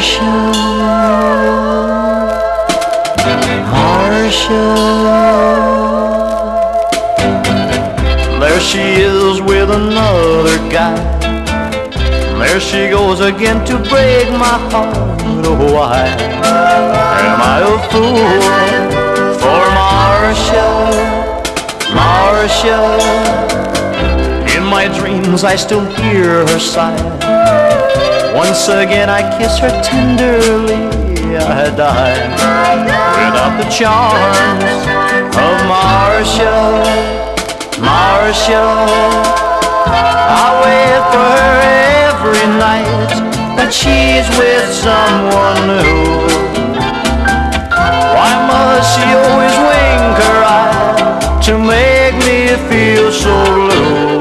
Marcia, Marcia. There she is with another guy. There she goes again to break my heart. Oh, why am I a fool for Marcia, Marcia? In my dreams I still hear her sigh. Once again I kiss her tenderly. I die without the charms of Marcia, Marcia. I wait for her every night, but she's with someone new. Why must she always wink her eye to make me feel so blue?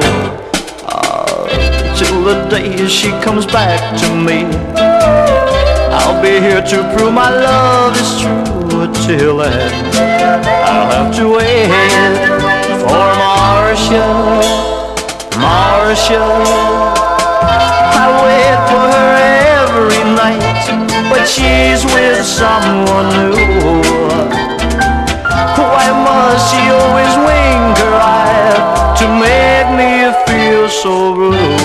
Till the day she comes back to me, I'll be here to prove my love is true. Till then, I'll have to wait for Marcia, Marcia. I wait for her every night, but she's with someone new. Why must she always wink her eye to make me feel so blue?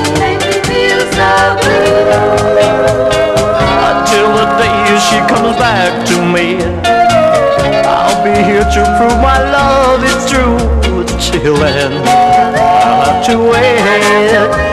Until the day she comes back to me, I'll be here to prove my love is true. Till then, I'll have to wait